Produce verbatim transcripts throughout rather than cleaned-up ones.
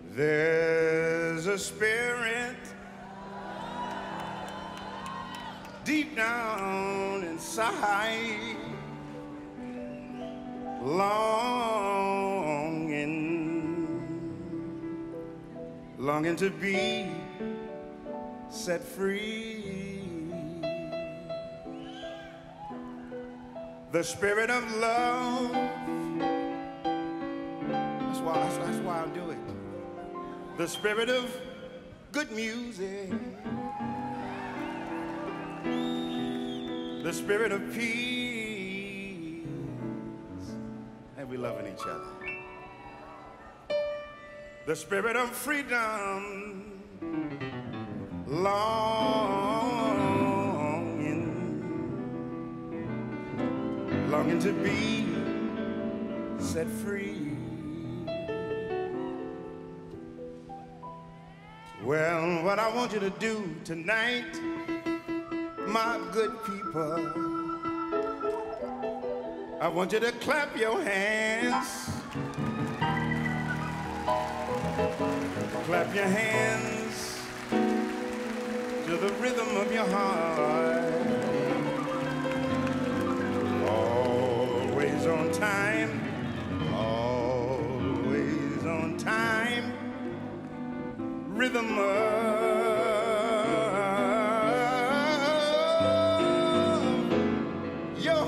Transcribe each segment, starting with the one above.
There's a spirit deep down inside, longing, longing to be set free. The spirit of love. That's why, that's, that's why I do it. The spirit of good music. The spirit of peace. And we loving each other. The spirit of freedom. Longing, longing to be set free. Well, what I want you to do tonight, my good people, I want you to clap your hands. Clap your hands to the rhythm of your heart. Always on time, always on time. Rhythm of your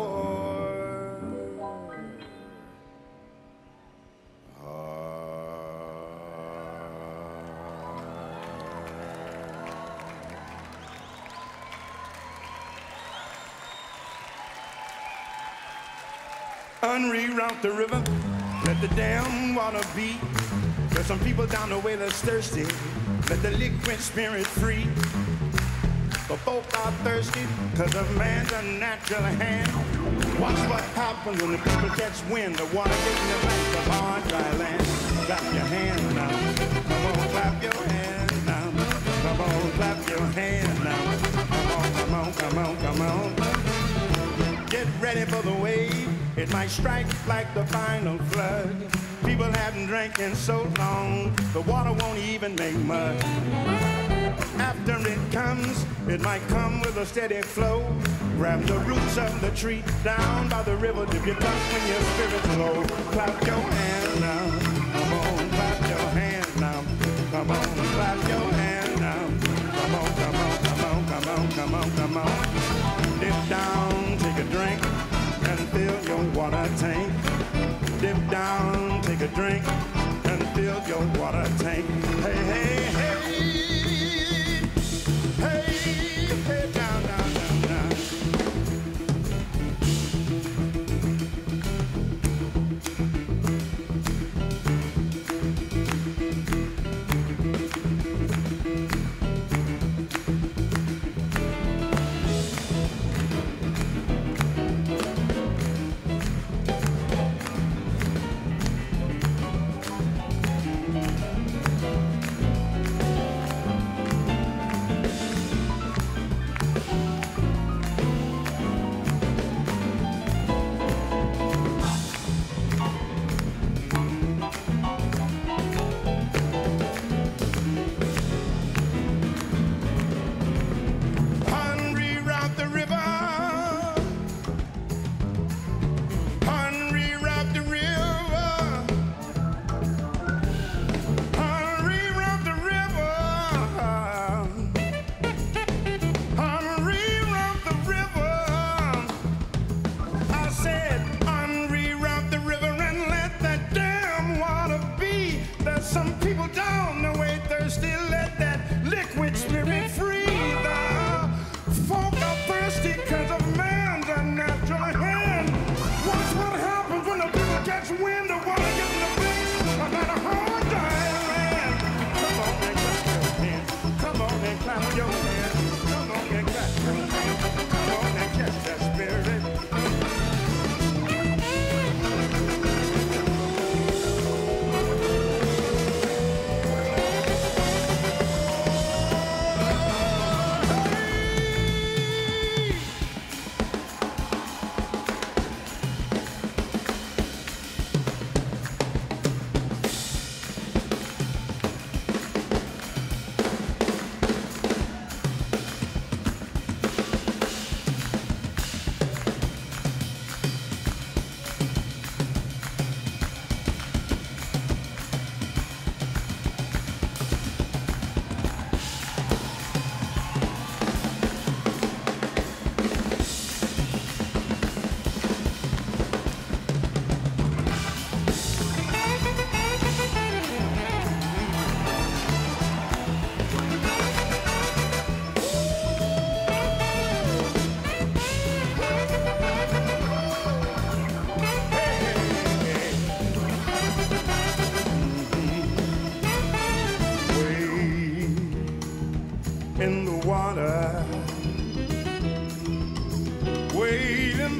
Unreroute the river, let the damn water beat. There's some people down the way that's thirsty. Let the liquid spirit free. But folk are thirsty because of man's unnatural hand. Watch what happens when the people catch wind. The water getting them like the hard dry land. Clap your hand now. Come on, clap your hand now. Come on, clap your hand now. Come on, come on, come on, come on. Get ready for the wave. It might strike like the final flood. People haven't drank in so long, the water won't even make mud. After it comes, it might come with a steady flow. Grab the roots of the tree down by the river, dip your tongue when your spirit's low. Clap your hand now, come on, clap your hand now. Come on, clap your hand now. Come on, come on, come on, come on, come on, come on. Dip down, take a drink, and fill your water tank. Dip down, take a drink, and fill your water tank. Hey, hey, hey, hey, hey, down, down, down, down.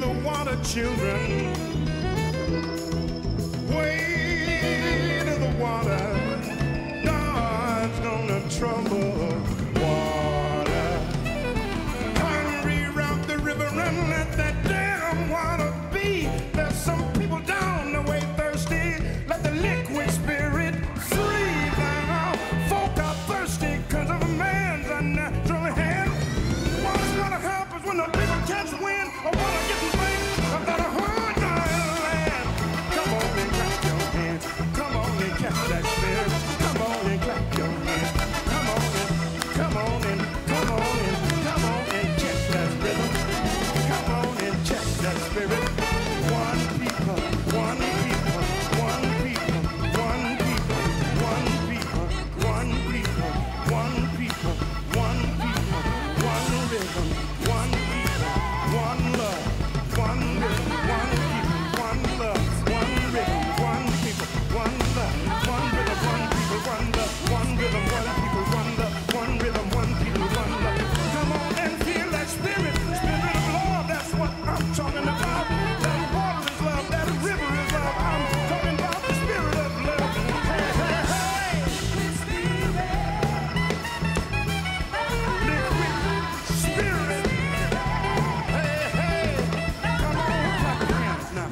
the water, children. Way to the water. God's gonna trouble water. Come reroute the river and let that damn water be. There's some people down the way thirsty. Let the liquid spirit free now. Folk are thirsty because of a man's unnatural hand. What's gonna happen when the people catch wind or wanna get in vain? I've got a hard time land. Come on and clap your hands. Come on and catch that spirit. Come on and clap your hands. Come on and, come on and, come on and, come on and catch that rhythm. Come on and catch that spirit. One people, one people, one people, one people, one people, one people, one people, one people, one rhythm, one people, one love, one rhythm, one people, one love, one rhythm, one people, one love, one rhythm, one people, one love, one rhythm, one people, one love, one rhythm, one people, one love. Come on and feel that spirit, spirit of love. That's what I'm talking about. That water is love, that river is love. I'm talking about the spirit of love. Hey, hey, hey. Liquid spirit. Hey, hey. Come on, clap your hands now.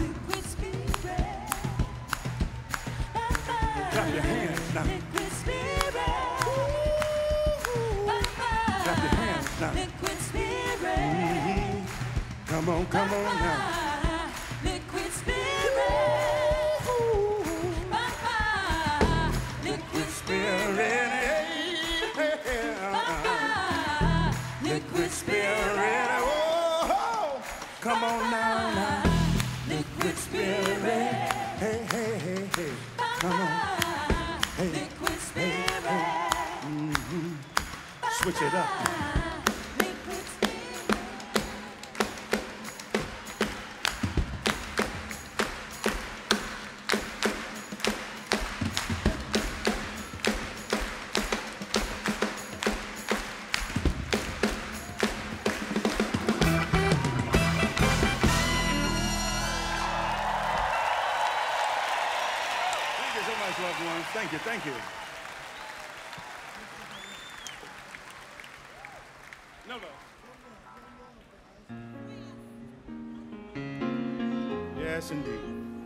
Clap your hands now. Clap your hands now. Mhm. Come on, come on now. Liquid spirit. Liquid Spirit, hey, hey, hey. Liquid spirit, oh, come on now, now. Liquid spirit, hey, hey, hey, hey, come on, hey, Liquid hey, hey. Mhm. Switch it up. Liquid spirit. Thank you so much, loved ones. Thank you, thank you. No, no. Yes, indeed.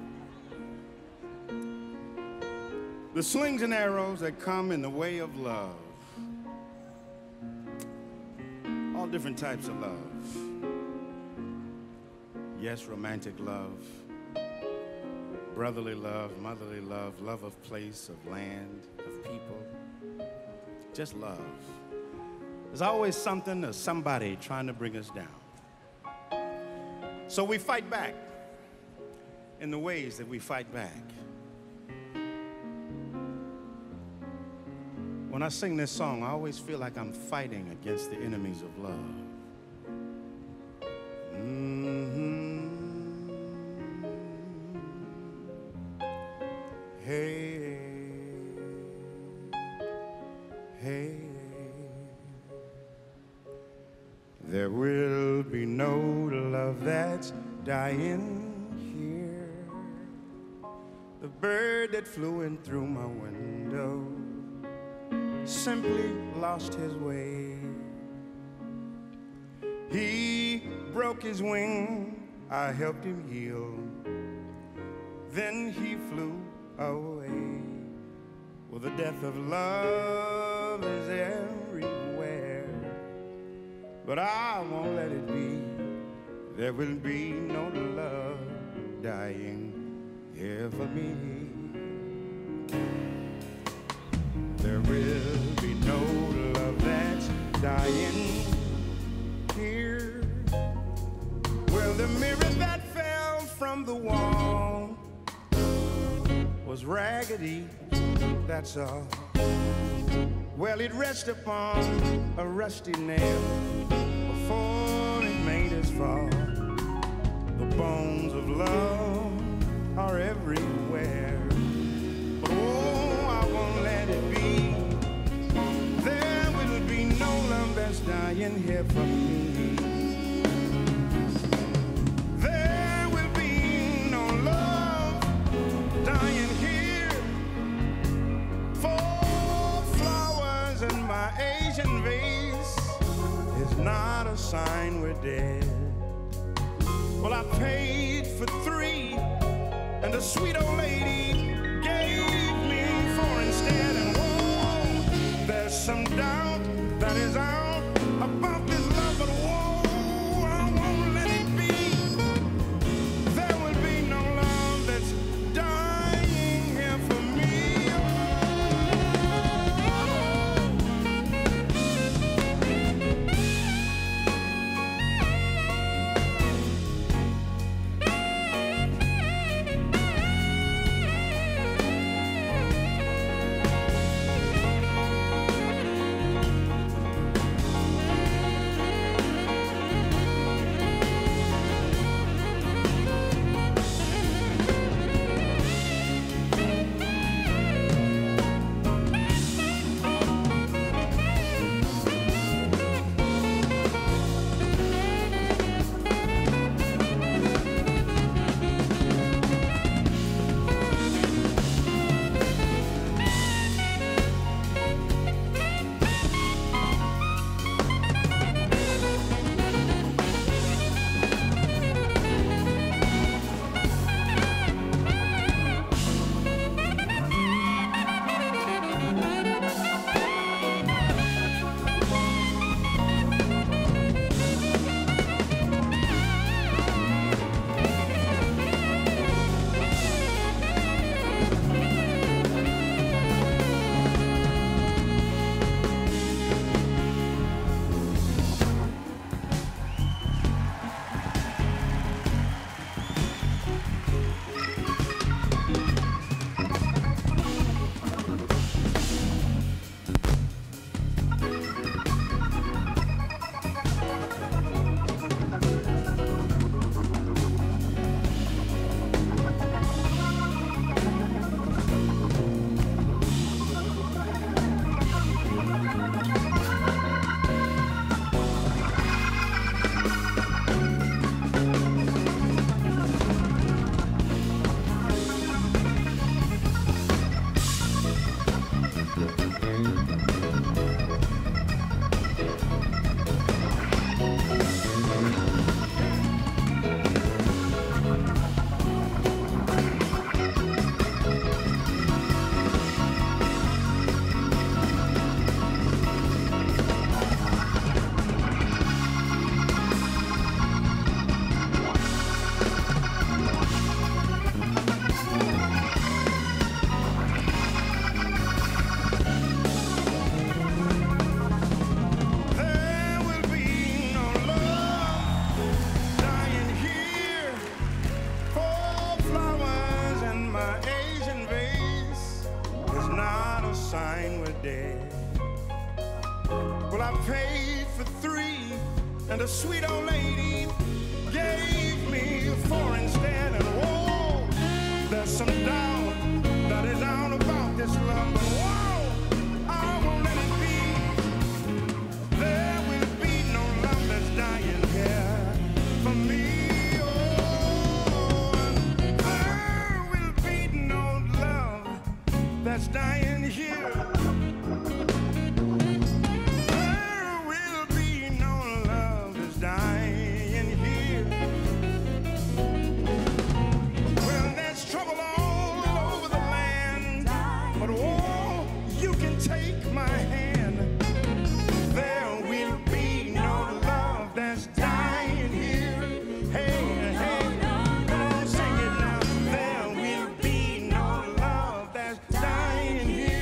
The slings and arrows that come in the way of love. All different types of love. Yes, romantic love. Brotherly love, motherly love, love of place, of land, of people. Just love. There's always something or somebody trying to bring us down. So we fight back in the ways that we fight back. When I sing this song, I always feel like I'm fighting against the enemies of love. Mm-hmm. Hey, hey, there will be no love that's dying here. The bird that flew in through my window simply lost his way. He broke his wing, I helped him heal. Then he flew away. Well, the death of love is everywhere, but I won't let it be. There will be no love dying here for me. There will be no love that's dying here. Well, the mirror that fell from the wall was raggedy, that's all. Well, it rested upon a rusty nail before it made us fall. The bones of love are everywhere, but oh, I won't let it be. There will be no love that's dying here for me. There sign we're dead. Well, I paid for three, and the sweet old lady gave me four instead. And whoa, there's some doubt that is out about this love, but whoa, I won't let it be. There will be no love that's dying here for me. Well, I paid for three, and the sweet old lady gave me four instead. And whoa, there's some doubt that is out about this love. But whoa, I won't let it be. There will be no love that's dying here for me. Oh, there will be no love that's dying here. Take my hand. There will be no love that's dying here. Hey, hey, come on, sing it now. There will be no love that's dying here.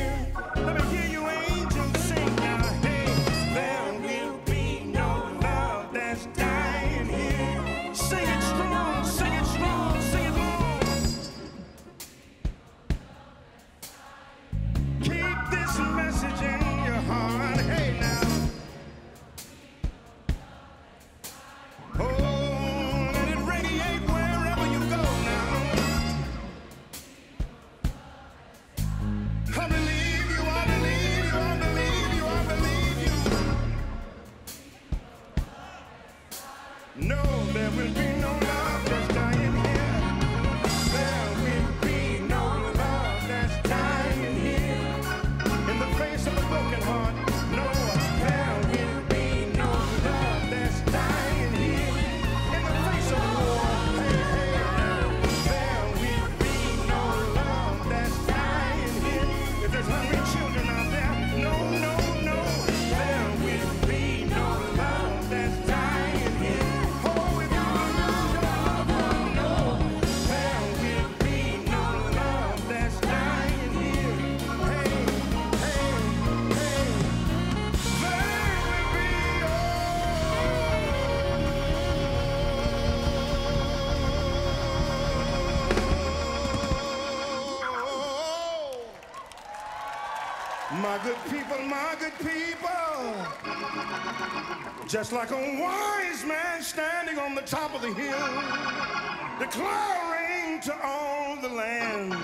My good people, my good people, just like a wise man standing on the top of the hill, declaring to all the land,